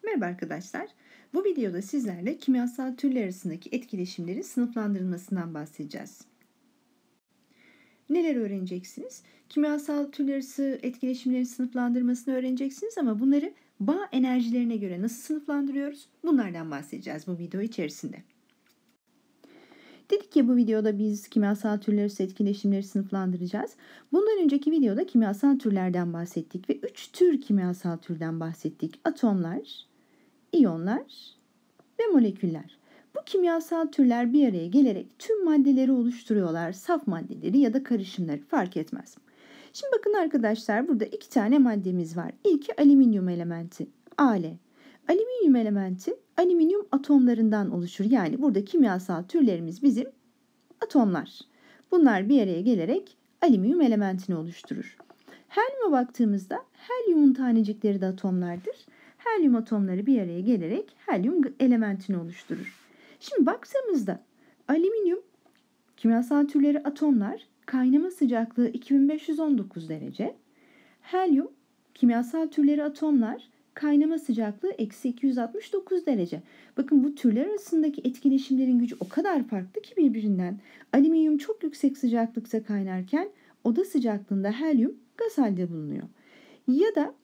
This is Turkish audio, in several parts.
Merhaba arkadaşlar. Bu videoda sizlerle kimyasal türler arasındaki etkileşimlerin sınıflandırılmasından bahsedeceğiz. Neler öğreneceksiniz? Kimyasal türler arası etkileşimlerin sınıflandırmasını öğreneceksiniz ama bunları bağ enerjilerine göre nasıl sınıflandırıyoruz? Bunlardan bahsedeceğiz bu video içerisinde. Dedik ki bu videoda biz kimyasal türler arası etkileşimleri sınıflandıracağız. Bundan önceki videoda kimyasal türlerden bahsettik ve 3 tür kimyasal türden bahsettik. Atomlar, İyonlar ve moleküller. Bu kimyasal türler bir araya gelerek tüm maddeleri oluşturuyorlar. Saf maddeleri ya da karışımları fark etmez. Şimdi bakın arkadaşlar, burada 2 tane maddemiz var. İlki alüminyum elementi Al. Alüminyum elementi alüminyum atomlarından oluşur. Yani burada kimyasal türlerimiz bizim atomlar. Bunlar bir araya gelerek alüminyum elementini oluşturur. Helyuma baktığımızda helyumun tanecikleri de atomlardır. Helyum atomları bir araya gelerek helyum elementini oluşturur. Şimdi baktığımızda alüminyum kimyasal türleri atomlar, kaynama sıcaklığı 2519 derece. Helyum kimyasal türleri atomlar, kaynama sıcaklığı eksi 269 derece. Bakın bu türler arasındaki etkileşimlerin gücü o kadar farklı ki birbirinden. Alüminyum çok yüksek sıcaklıkta kaynarken oda sıcaklığında helyum gaz halde bulunuyor. Ya da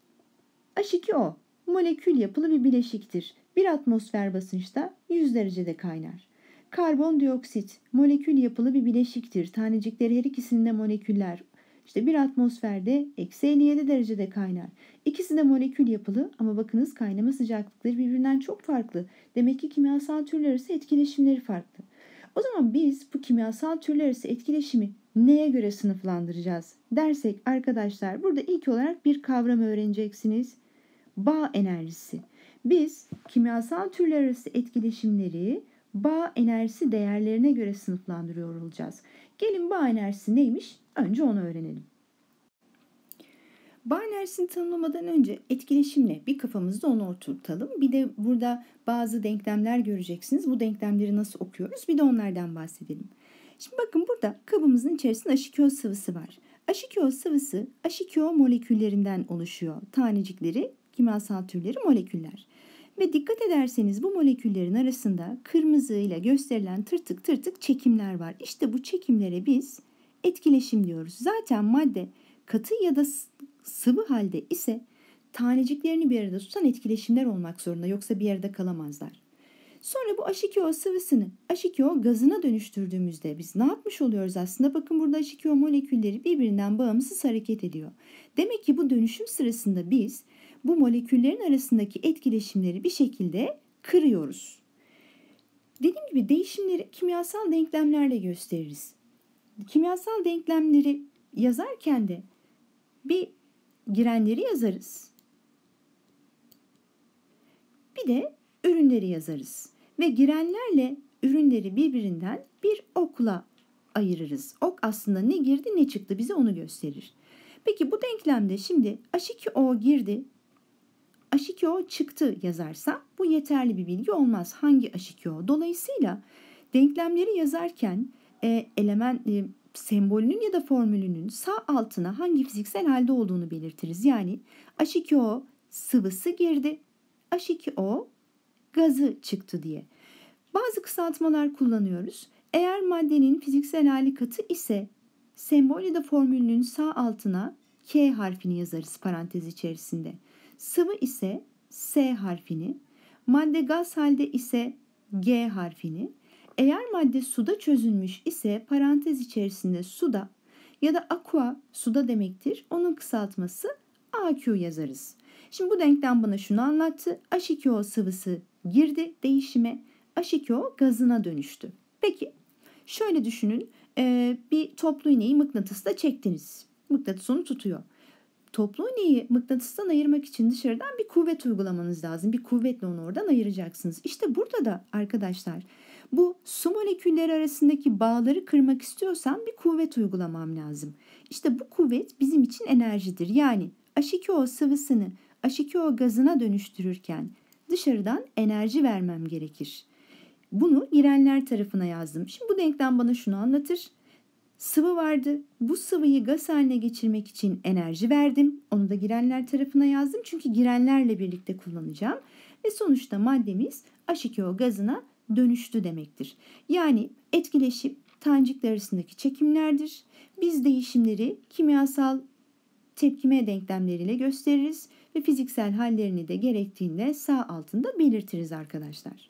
H2O molekül yapılı bir bileşiktir. 1 atmosfer basınçta 100 derecede kaynar. Karbondioksit molekül yapılı bir bileşiktir. Tanecikleri her ikisinin de moleküller. İşte 1 atmosferde eksi 57 derecede kaynar. İkisi de molekül yapılı ama bakınız kaynama sıcaklıkları birbirinden çok farklı. Demek ki kimyasal türler arası etkileşimleri farklı. O zaman biz bu kimyasal türler arası etkileşimi neye göre sınıflandıracağız dersek arkadaşlar, burada ilk olarak bir kavram öğreneceksiniz. Bağ enerjisi. Biz kimyasal türler arası etkileşimleri bağ enerjisi değerlerine göre sınıflandırıyor olacağız. Gelin bağ enerjisi neymiş? Önce onu öğrenelim. Bağ enerjisini tanımlamadan önce etkileşimle bir kafamızda onu oturtalım. Bir de burada bazı denklemler göreceksiniz. Bu denklemleri nasıl okuyoruz? Bir de onlardan bahsedelim. Şimdi bakın, burada kabımızın içerisinde H2O sıvısı var. H2O sıvısı H2O moleküllerinden oluşuyor. Tanecikleri, kimyasal türleri moleküller. Ve dikkat ederseniz bu moleküllerin arasında kırmızı ile gösterilen tırtık tırtık çekimler var. İşte bu çekimlere biz etkileşim diyoruz. Zaten madde katı ya da sıvı halde ise taneciklerini bir arada tutan etkileşimler olmak zorunda. Yoksa bir arada kalamazlar. Sonra bu H2O sıvısını H2O gazına dönüştürdüğümüzde biz ne yapmış oluyoruz aslında? Bakın, burada H2O molekülleri birbirinden bağımsız hareket ediyor. Demek ki bu dönüşüm sırasında biz bu moleküllerin arasındaki etkileşimleri bir şekilde kırıyoruz. Dediğim gibi değişimleri kimyasal denklemlerle gösteririz. Kimyasal denklemleri yazarken de bir girenleri yazarız. Bir de ürünleri yazarız. Ve girenlerle ürünleri birbirinden bir okla ayırırız. Ok aslında ne girdi ne çıktı bize onu gösterir. Peki bu denklemde şimdi H2O girdi, H2O çıktı yazarsam bu yeterli bir bilgi olmaz. Hangi H2O? Dolayısıyla denklemleri yazarken element sembolünün ya da formülünün sağ altına hangi fiziksel halde olduğunu belirtiriz. Yani H2O sıvısı girdi, H2O gazı çıktı diye. Bazı kısaltmalar kullanıyoruz. Eğer maddenin fiziksel hali katı ise sembol ya da formülünün sağ altına K harfini yazarız parantez içerisinde. Sıvı ise S harfini, madde gaz halde ise G harfini, eğer madde suda çözülmüş ise parantez içerisinde suda ya da aqua suda demektir. Onun kısaltması AQ yazarız. Şimdi bu denklem bana şunu anlattı. H2O sıvısı girdi değişime, H2O gazına dönüştü. Peki şöyle düşünün, bir toplu iğneyi mıknatısla çektiniz. Mıknatıs onu tutuyor. Toplu iğneyi mıknatıstan ayırmak için dışarıdan bir kuvvet uygulamanız lazım. Bir kuvvetle onu oradan ayıracaksınız. İşte burada da arkadaşlar bu su molekülleri arasındaki bağları kırmak istiyorsam bir kuvvet uygulamam lazım. İşte bu kuvvet bizim için enerjidir. Yani H2O sıvısını H2O gazına dönüştürürken dışarıdan enerji vermem gerekir. Bunu girenler tarafına yazdım. Şimdi bu denklem bana şunu anlatır. sıvı vardı. Bu sıvıyı gaz haline geçirmek için enerji verdim. Onu da girenler tarafına yazdım. Çünkü girenlerle birlikte kullanacağım. Ve sonuçta maddemiz H2O gazına dönüştü demektir. Yani etkileşim tanecikler arasındaki çekimlerdir. Biz değişimleri kimyasal tepkime denklemleriyle gösteririz ve fiziksel hallerini de gerektiğinde sağ altında belirtiriz arkadaşlar.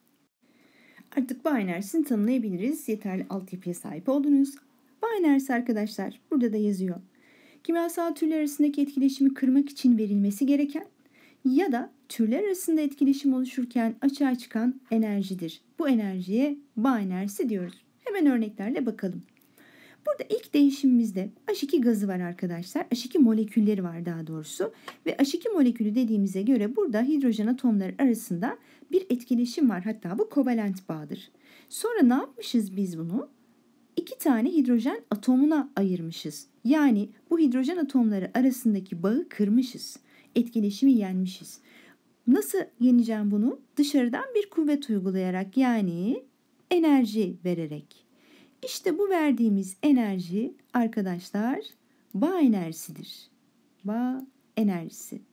Artık bağ enerjisini tanımlayabiliriz. Yeterli altyapıya sahip oldunuz. Bağ enerjisi arkadaşlar burada da yazıyor. Kimyasal türler arasındaki etkileşimi kırmak için verilmesi gereken ya da türler arasında etkileşim oluşurken açığa çıkan enerjidir. Bu enerjiye bağ enerjisi diyoruz. Hemen örneklerle bakalım. Burada ilk değişimimizde H2 gazı var arkadaşlar. H2 molekülleri var daha doğrusu. Ve H2 molekülü dediğimize göre burada hidrojen atomları arasında bir etkileşim var. Hatta bu kovalent bağdır. Sonra ne yapmışız biz bunu? 2 tane hidrojen atomuna ayırmışız. Yani bu hidrojen atomları arasındaki bağı kırmışız. Etkileşimi yenmişiz. Nasıl yeneceğim bunu? Dışarıdan bir kuvvet uygulayarak, yani enerji vererek. İşte bu verdiğimiz enerji arkadaşlar bağ enerjisidir. Bağ enerjisi.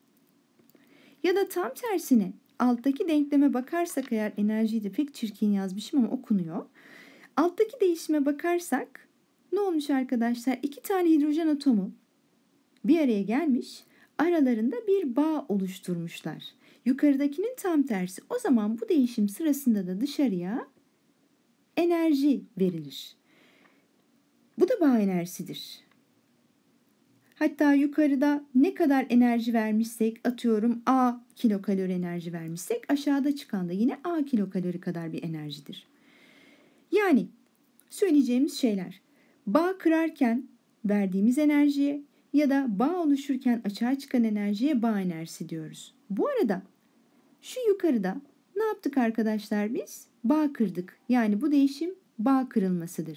Ya da tam tersine alttaki denkleme bakarsak eğer, enerjiyi de pek çirkin yazmışım ama okunuyor. Alttaki değişime bakarsak ne olmuş arkadaşlar? 2 tane hidrojen atomu bir araya gelmiş, aralarında bir bağ oluşturmuşlar. Yukarıdakinin tam tersi. O zaman bu değişim sırasında da dışarıya enerji verilir. Bu da bağ enerjisidir. Hatta yukarıda ne kadar enerji vermişsek, atıyorum A kilokalori enerji vermişsek, aşağıda çıkan da yine A kilokalori kadar bir enerjidir. Yani söyleyeceğimiz şeyler, bağ kırarken verdiğimiz enerjiye ya da bağ oluşurken açığa çıkan enerjiye bağ enerjisi diyoruz. Bu arada şu yukarıda ne yaptık arkadaşlar biz? Bağ kırdık. Yani bu değişim bağ kırılmasıdır.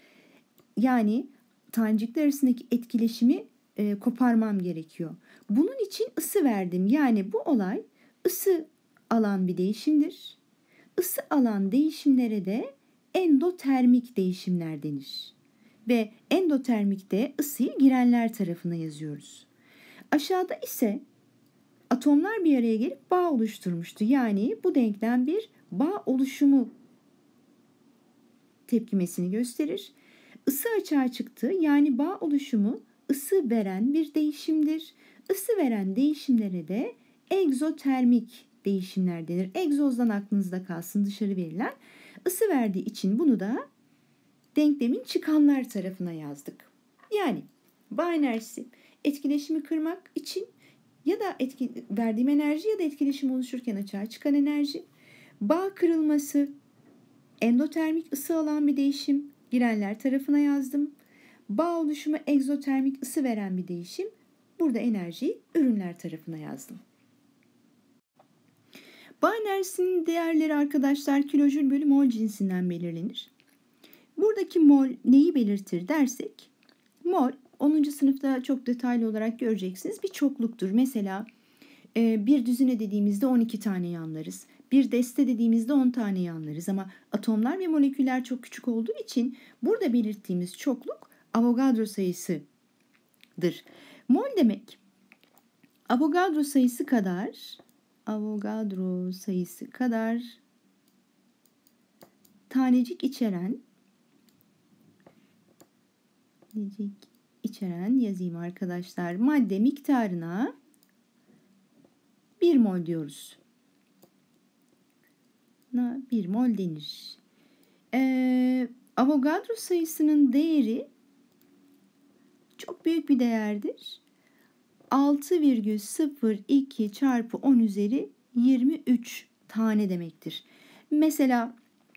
Yani tanecikler arasındaki etkileşimi koparmam gerekiyor. Bunun için ısı verdim. Yani bu olay ısı alan bir değişimdir. Isı alan değişimlere de endotermik değişimler denir. Ve endotermikte ısıyı girenler tarafına yazıyoruz. Aşağıda ise atomlar bir araya gelip bağ oluşturmuştu. Yani bu denklem bir bağ oluşumu tepkimesini gösterir. Isı açığa çıktı. Yani bağ oluşumu ısı veren bir değişimdir. Isı veren değişimlere de egzotermik değişimler denir. Egzozdan aklınızda kalsın, dışarı verilen. Isı verdiği için bunu da denklemin çıkanlar tarafına yazdık. Yani bağ enerjisi etkileşimi kırmak için ya da verdiğim enerji ya da etkileşim oluşurken açığa çıkan enerji. Bağ kırılması endotermik ısı alan bir değişim, girenler tarafına yazdım. Bağ oluşumu egzotermik ısı veren bir değişim. Burada enerjiyi ürünler tarafına yazdım. Bağ enerjisinin değerleri arkadaşlar kilojül bölü mol cinsinden belirlenir. Buradaki mol neyi belirtir dersek, mol 10. sınıfta çok detaylı olarak göreceksiniz bir çokluktur. Mesela bir düzine dediğimizde 12 tane yanlarız. Bir deste dediğimizde 10 tane yanlarız. Ama atomlar ve moleküller çok küçük olduğu için burada belirttiğimiz çokluk Avogadro sayısıdır. Mol demek Avogadro sayısı kadar tanecik içeren yazayım arkadaşlar. Madde miktarına 1 mol diyoruz. 1 mol denir. Avogadro sayısının değeri çok büyük bir değerdir. 6,02 çarpı 10 üzeri 23 tane demektir. Mesela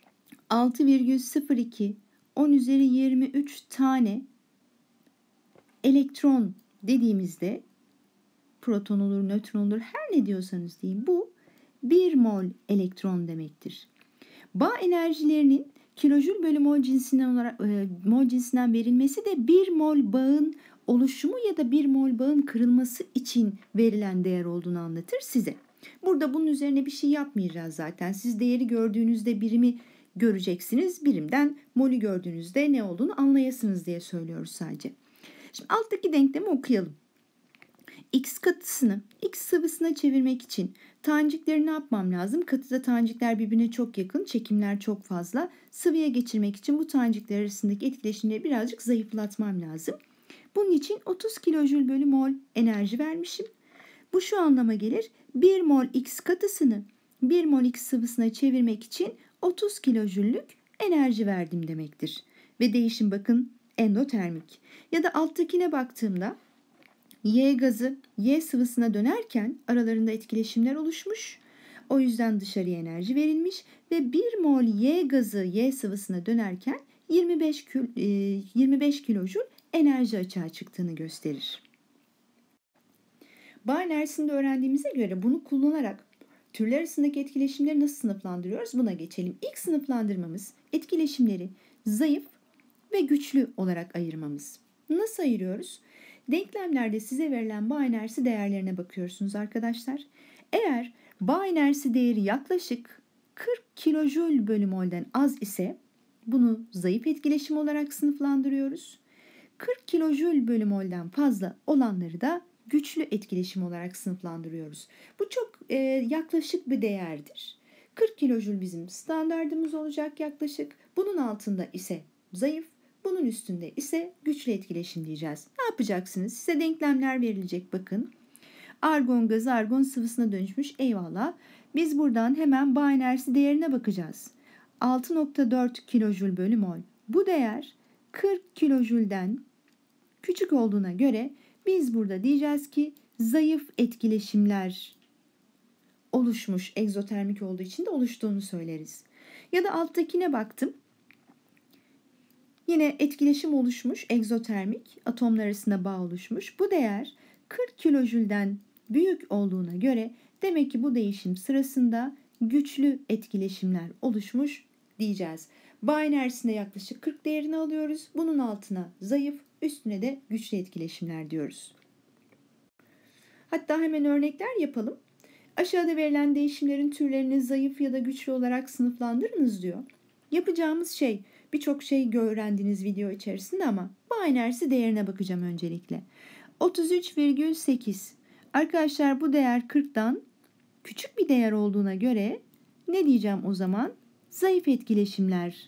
6,02 10 üzeri 23 tane elektron dediğimizde, proton olur, nötron olur, her ne diyorsanız deyin, bu 1 mol elektron demektir. Bağ enerjilerinin kilojül bölü mol cinsinden verilmesi de 1 mol bağın oluşumu ya da 1 mol bağın kırılması için verilen değer olduğunu anlatır size. Burada bunun üzerine bir şey yapmayacağız zaten. Siz değeri gördüğünüzde birimi göreceksiniz. Birimden molü gördüğünüzde ne olduğunu anlayasınız diye söylüyoruz sadece. Şimdi alttaki denklemi okuyalım. X katısını X sıvısına çevirmek için tanecikleri ne yapmam lazım? Katıda tanecikler birbirine çok yakın, çekimler çok fazla. Sıvıya geçirmek için bu tanecikler arasındaki etkileşimleri birazcık zayıflatmam lazım. Bunun için 30 kilojül bölü mol enerji vermişim. Bu şu anlama gelir. 1 mol X katısını 1 mol X sıvısına çevirmek için 30 kilojüllük enerji verdim demektir. Ve değişim bakın endotermik. Ya da alttakine baktığımda Y gazı Y sıvısına dönerken aralarında etkileşimler oluşmuş. O yüzden dışarıya enerji verilmiş ve 1 mol Y gazı Y sıvısına dönerken 25 kilojül enerji açığa çıktığını gösterir. Bağ enerjisini de öğrendiğimize göre bunu kullanarak türler arasındaki etkileşimleri nasıl sınıflandırıyoruz? Buna geçelim. İlk sınıflandırmamız etkileşimleri zayıf ve güçlü olarak ayırmamız. Nasıl ayırıyoruz? Denklemlerde size verilen bağ enerjisi değerlerine bakıyorsunuz arkadaşlar. Eğer bağ enerjisi değeri yaklaşık 40 kilojül bölü mol'den az ise bunu zayıf etkileşim olarak sınıflandırıyoruz. 40 kilojül bölü mol'den fazla olanları da güçlü etkileşim olarak sınıflandırıyoruz. Bu çok yaklaşık bir değerdir. 40 kilojül bizim standardımız olacak yaklaşık. Bunun altında ise zayıf, bunun üstünde ise güçlü etkileşim diyeceğiz. Ne yapacaksınız? Size denklemler verilecek bakın. Argon gazı argon sıvısına dönüşmüş, eyvallah. Biz buradan hemen bağ enerjisi değerine bakacağız. 6,4 kilojül bölü mol. Bu değer 40 kilojülden küçük olduğuna göre biz burada diyeceğiz ki zayıf etkileşimler oluşmuş, egzotermik olduğu için de oluştuğunu söyleriz. Ya da alttakine baktım. Yine etkileşim oluşmuş, egzotermik, atomlar arasında bağ oluşmuş. Bu değer 40 kilojülden büyük olduğuna göre demek ki bu değişim sırasında güçlü etkileşimler oluşmuş diyeceğiz. Bağ enerjisinde yaklaşık 40 değerini alıyoruz. Bunun altına zayıf, üstüne de güçlü etkileşimler diyoruz. Hatta hemen örnekler yapalım. Aşağıda verilen değişimlerin türlerini zayıf ya da güçlü olarak sınıflandırınız diyor. Yapacağımız şey birçok şey öğrendiğiniz video içerisinde ama bağ enerjisi değerine bakacağım öncelikle. 33,8. Arkadaşlar bu değer 40'tan küçük bir değer olduğuna göre ne diyeceğim o zaman? Zayıf etkileşimler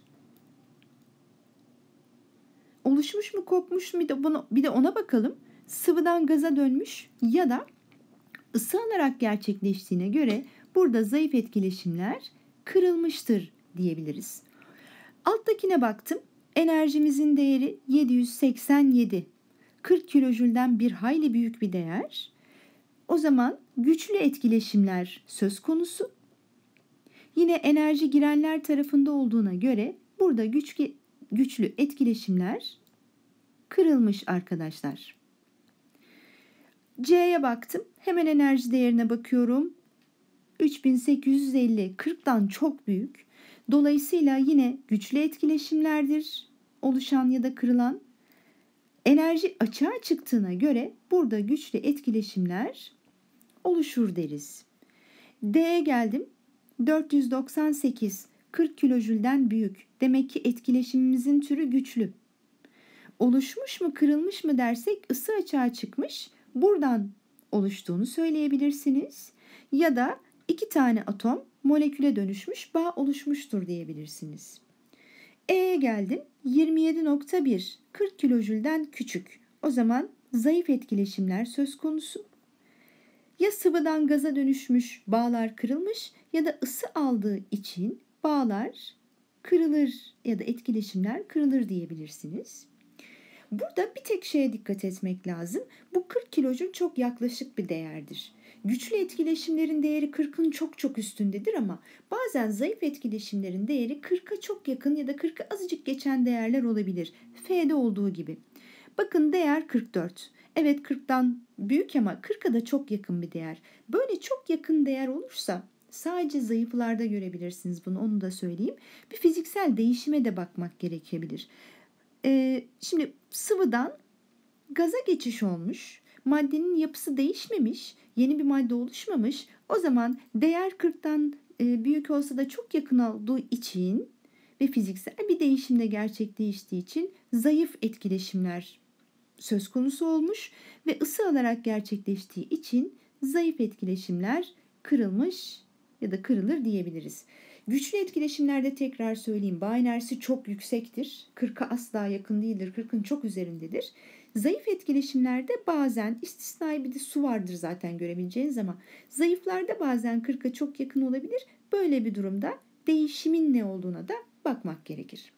oluşmuş mu, kopmuş mu? Bir de ona bakalım. Sıvıdan gaza dönmüş ya da ısı alarak gerçekleştiğine göre burada zayıf etkileşimler kırılmıştır diyebiliriz. Alttakine baktım. Enerjimizin değeri 787. 40 kilojülden bir hayli büyük bir değer. O zaman güçlü etkileşimler söz konusu. Yine enerji girenler tarafında olduğuna göre burada güçlü etkileşimler kırılmış arkadaşlar. C'ye baktım. Hemen enerji değerine bakıyorum. 3850, 40'tan çok büyük. Dolayısıyla yine güçlü etkileşimlerdir oluşan ya da kırılan. Enerji açığa çıktığına göre burada güçlü etkileşimler oluşur deriz. D'ye geldim. 498, 40 kilojülden büyük. Demek ki etkileşimimizin türü güçlü. Oluşmuş mu, kırılmış mı dersek ısı açığa çıkmış. Buradan oluştuğunu söyleyebilirsiniz. Ya da 2 tane atom moleküle dönüşmüş, bağ oluşmuştur diyebilirsiniz. E'ye geldim. 27,1, 40 kilojülden küçük. O zaman zayıf etkileşimler söz konusu. Ya sıvıdan gaza dönüşmüş, bağlar kırılmış ya da ısı aldığı için bağlar kırılır ya da etkileşimler kırılır diyebilirsiniz. Burada bir tek şeye dikkat etmek lazım. Bu 40 kilojül çok yaklaşık bir değerdir. Güçlü etkileşimlerin değeri 40'ın çok üstündedir ama bazen zayıf etkileşimlerin değeri 40'a çok yakın ya da 40'a azıcık geçen değerler olabilir. F'de olduğu gibi. Bakın değer 44. Evet 40'tan büyük ama 40'a da çok yakın bir değer. Böyle çok yakın değer olursa sadece zayıflarda görebilirsiniz bunu, onu da söyleyeyim. Bir fiziksel değişime de bakmak gerekebilir. Şimdi sıvıdan gaza geçiş olmuş, maddenin yapısı değişmemiş, yeni bir madde oluşmamış. O zaman değer 40'tan büyük olsa da çok yakın olduğu için ve fiziksel bir değişimde gerçekleştiği için zayıf etkileşimler söz konusu olmuş ve ısı alarak gerçekleştiği için zayıf etkileşimler kırılmış ya da kırılır diyebiliriz. Güçlü etkileşimlerde tekrar söyleyeyim, bağ enerjisi çok yüksektir. 40'a asla yakın değildir. 40'ın çok üzerindedir. Zayıf etkileşimlerde bazen istisnai bir de su vardır zaten görebileceğiniz ama zayıflarda bazen 40'a çok yakın olabilir. Böyle bir durumda değişimin ne olduğuna da bakmak gerekir.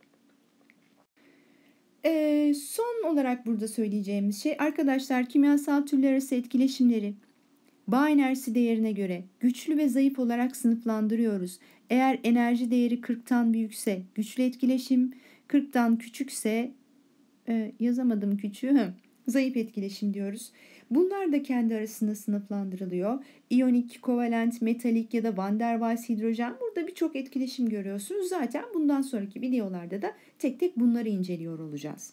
Son olarak burada söyleyeceğimiz şey arkadaşlar, kimyasal türler arası etkileşimleri bağ enerjisi değerine göre güçlü ve zayıf olarak sınıflandırıyoruz. Eğer enerji değeri 40'tan büyükse güçlü etkileşim, 40'tan küçükse yazamadım küçüğü, zayıf etkileşim diyoruz. Bunlar da kendi arasında sınıflandırılıyor. İyonik, kovalent, metalik ya da van der Waals hidrojen, burada birçok etkileşim görüyorsunuz. Zaten bundan sonraki videolarda da tek tek bunları inceliyor olacağız.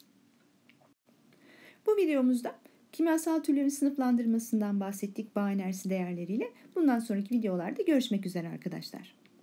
Bu videomuzda kimyasal türlerin sınıflandırmasından bahsettik bağ enerjisi değerleriyle. Bundan sonraki videolarda görüşmek üzere arkadaşlar.